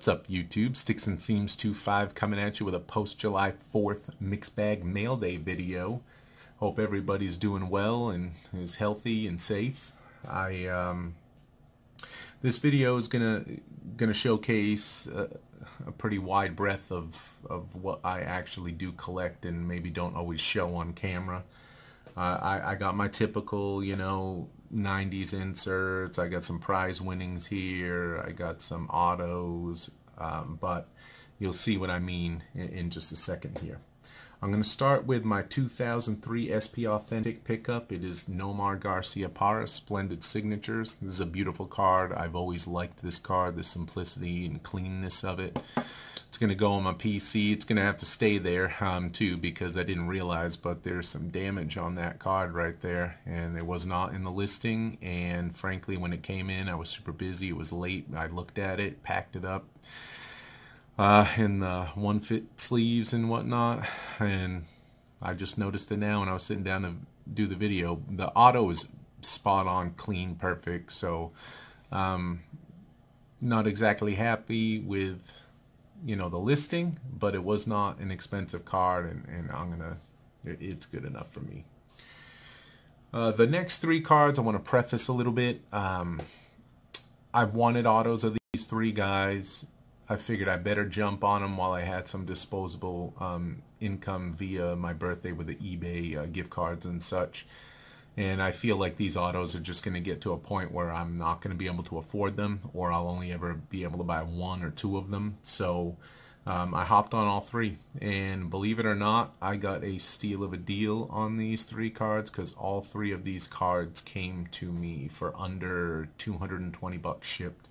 up, YouTube? Sticks and Seams 25 coming at you with a post-July 4th mixed bag mail day video. Hope everybody's doing well and is healthy and safe. This video is gonna showcase a pretty wide breadth of what I actually do collect and maybe don't always show on camera. I got my typical, 90s inserts. I got some prize winnings here. I got some autos, but you'll see what I mean in just a second here. I'm going to start with my 2003 SP Authentic pickup. It is Nomar Garcia Parra, Splendid Signatures. This is a beautiful card. I've always liked this card, the simplicity and cleanness of it. It's going to go on my PC. It's going to have to stay there too, because I didn't realize, but there's some damage on that card right there, and it was not in the listing. And frankly, when it came in, I was super busy. It was late. I looked at it, packed it up in the one-fit sleeves and whatnot, and I just noticed it now when I was sitting down to do the video. The auto is spot on, clean, perfect. So not exactly happy with the listing, but it was not an expensive card, and it's good enough for me. The next three cards I want to preface a little bit. I've wanted autos of these three guys. I figured I better jump on them while I had some disposable income via my birthday with the eBay gift cards and such. And I feel like these autos are just going to get to a point where I'm not going to be able to afford them, or I'll only ever be able to buy one or two of them. So I hopped on all three, and believe it or not, I got a steal of a deal on these three cards, because all three of these cards came to me for under 220 bucks shipped.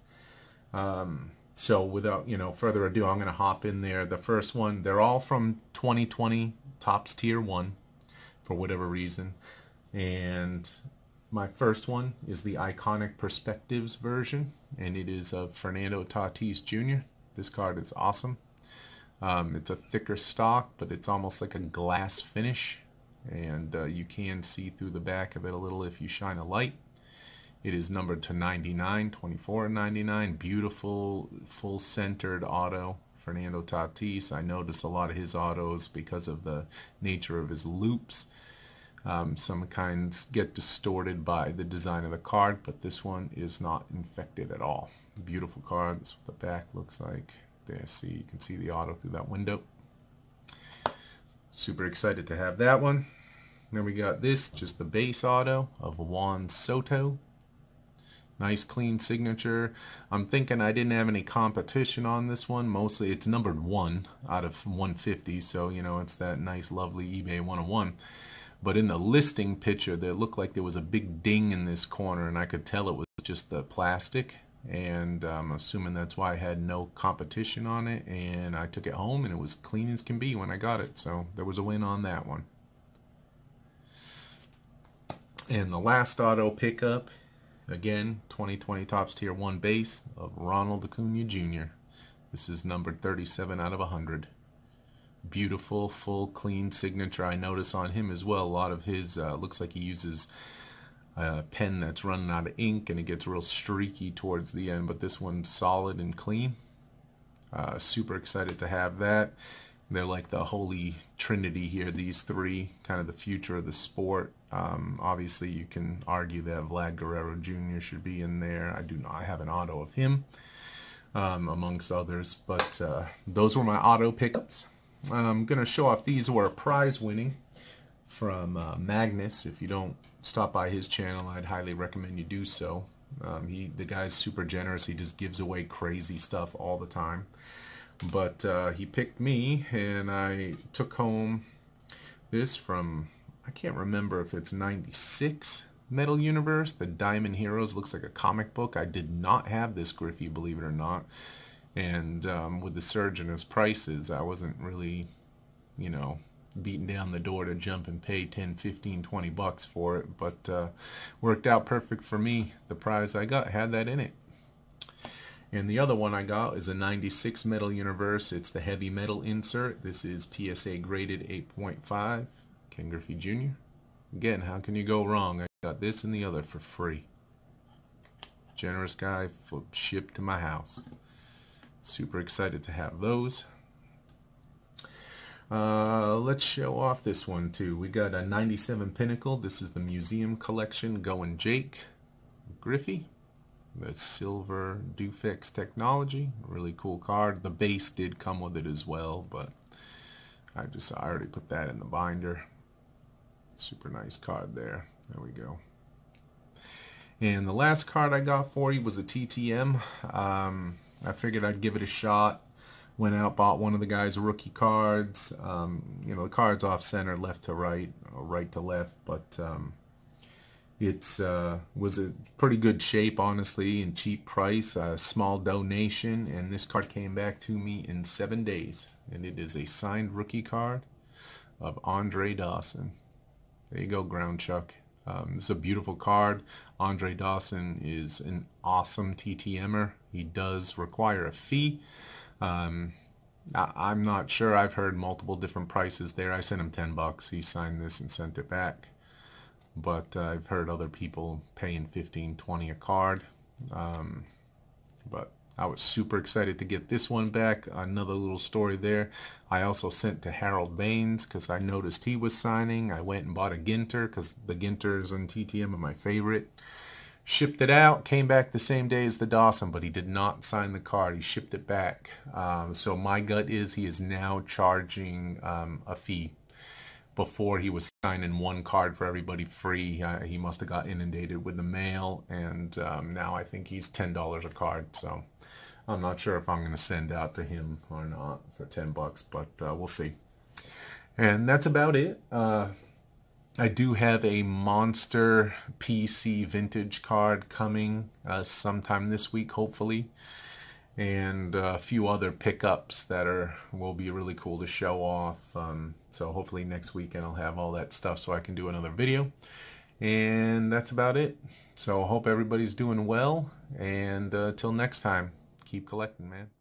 So without further ado, I'm going to hop in there. The first one, they're all from 2020 Topps Tier 1 for whatever reason. And my first one is the iconic Perspectives version, and it is of Fernando Tatis Jr. This card is awesome. It's a thicker stock, but it's almost like a glass finish, and you can see through the back of it a little if you shine a light. It is numbered to 99, 24 and 99. Beautiful, full-centered auto. Fernando Tatis. I notice a lot of his autos, because of the nature of his loops, some kinds get distorted by the design of the card, but this one is not infected at all. Beautiful card. That's what the back looks like. There, see, you can see the auto through that window. Super excited to have that one. Then we got this, just the base auto of Juan Soto. Nice clean signature. I'm thinking I didn't have any competition on this one. Mostly it's numbered 1 out of 150, so it's that nice lovely eBay 101. But in the listing picture, there looked like there was a big ding in this corner, and I could tell it was just the plastic, and I'm assuming that's why I had no competition on it. And I took it home, and it was clean as can be when I got it, so there was a win on that one. And the last auto pickup, again, 2020 Topps Tier 1 base of Ronald Acuna Jr. This is numbered 37 out of 100. Beautiful, full, clean signature. I notice on him as well, a lot of his, looks like he uses a pen that's running out of ink, and it gets real streaky towards the end, but this one's solid and clean. Super excited to have that. They're like the holy trinity here, these three, kind of the future of the sport. Obviously, you can argue that Vlad Guerrero Jr. should be in there. I have an auto of him, amongst others. But those were my auto pickups. I'm going to show off, these were prize winning from Magnus. If you don't stop by his channel, I'd highly recommend you do so. The guy's super generous. He just gives away crazy stuff all the time. But he picked me, and I took home this from, I can't remember if it's 96 Metal Universe. The Diamond Heroes looks like a comic book. I did not have this Griffey, believe it or not. And with the surge in his prices, I wasn't really, beating down the door to jump and pay 10, 15, 20 bucks for it. But worked out perfect for me. The prize I got had that in it. And the other one I got is a 96 Metal Universe. It's the heavy metal insert. This is PSA graded 8.5. Ken Griffey Jr. Again, how can you go wrong? I got this and the other for free. Generous guy, shipped to my house. Super excited to have those. Let's show off this one too. We got a 97 Pinnacle. This is the Museum Collection Going Jake Griffey. The silver Dufix technology. Really cool card. The base did come with it as well, but I already put that in the binder. Super nice card there. There we go. And the last card I got for you was a TTM. I figured I'd give it a shot. Went out, bought one of the guy's rookie cards. You know, the cards off center, left to right, or right to left, but it was a pretty good shape, honestly, and cheap price. A small donation, and this card came back to me in 7 days. And it is a signed rookie card of Andre Dawson. There you go, Ground Chuck. This is a beautiful card. Andre Dawson is an awesome TTMer. He does require a fee. I'm not sure. I've heard multiple different prices there. I sent him $10. He signed this and sent it back. But I've heard other people paying $15, $20 a card. But I was super excited to get this one back. Another little story there. I also sent to Harold Baines because I noticed he was signing. I went and bought a Ginter because the Ginters and TTM are my favorite. Shipped it out, came back the same day as the Dawson, but he did not sign the card. He shipped it back. So my gut is he is now charging a fee. Before he was signing one card for everybody free. He must have got inundated with the mail, and now I think he's $10 a card. So I'm not sure if I'm going to send out to him or not for $10, but we'll see. And that's about it. I do have a Monster PC vintage card coming sometime this week, hopefully. And a few other pickups that will be really cool to show off. So hopefully next weekend I'll have all that stuff so I can do another video. And that's about it. So I hope everybody's doing well. And till next time, keep collecting, man.